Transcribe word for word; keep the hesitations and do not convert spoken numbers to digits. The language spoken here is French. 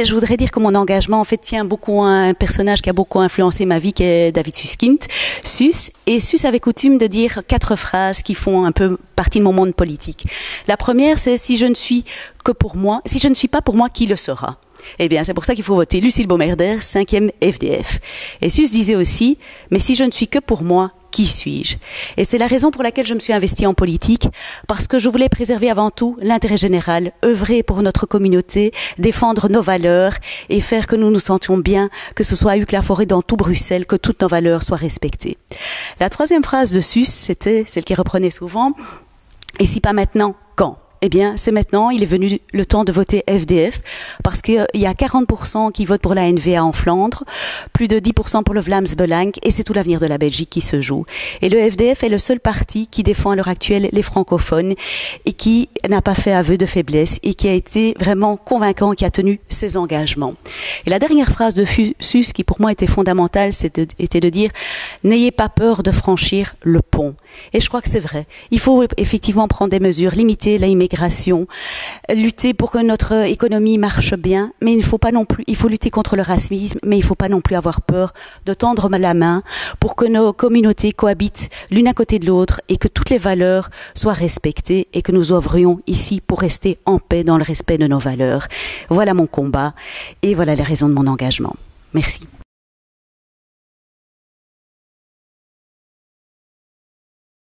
mais je voudrais dire que mon engagement, en fait, tient beaucoup à un personnage qui a beaucoup influencé ma vie, qui est David Susskind, Sus. Et Sus avait coutume de dire quatre phrases qui font un peu partie de mon monde politique. La première, c'est « si je ne suis que pour moi, si je ne suis pas pour moi, qui le sera ?» Eh bien, c'est pour ça qu'il faut voter Lucille Baumerder, cinquième F D F. Et Sus disait aussi « mais si je ne suis que pour moi, qui suis-je ?» Et c'est la raison pour laquelle je me suis investie en politique, parce que je voulais préserver avant tout l'intérêt général, œuvrer pour notre communauté, défendre nos valeurs et faire que nous nous sentions bien, que ce soit à Huc-la-Forêt, dans tout Bruxelles, que toutes nos valeurs soient respectées. La troisième phrase de Sus, c'était celle qu'il reprenait souvent « et si pas maintenant, quand ?» Eh bien, c'est maintenant, il est venu le temps de voter F D F, parce qu'il y a quarante pour cent qui votent pour la N V A en Flandre, plus de dix pour cent pour le Vlaams Belang, et c'est tout l'avenir de la Belgique qui se joue. Et le F D F est le seul parti qui défend à l'heure actuelle les francophones, et qui n'a pas fait aveu de faiblesse, et qui a été vraiment convaincant, qui a tenu ses engagements. Et la dernière phrase de Sus, qui pour moi était fondamentale, c'était de dire « n'ayez pas peur de franchir le pont ». Et je crois que c'est vrai. Il faut effectivement prendre des mesures, limiter l'immigration, lutter pour que notre économie marche bien, mais il ne faut pas non plus, il faut lutter contre le racisme, mais il ne faut pas non plus avoir peur de tendre la main pour que nos communautés cohabitent l'une à côté de l'autre et que toutes les valeurs soient respectées et que nous œuvrions ici pour rester en paix dans le respect de nos valeurs. Voilà mon combat et voilà les raisons de mon engagement. Merci.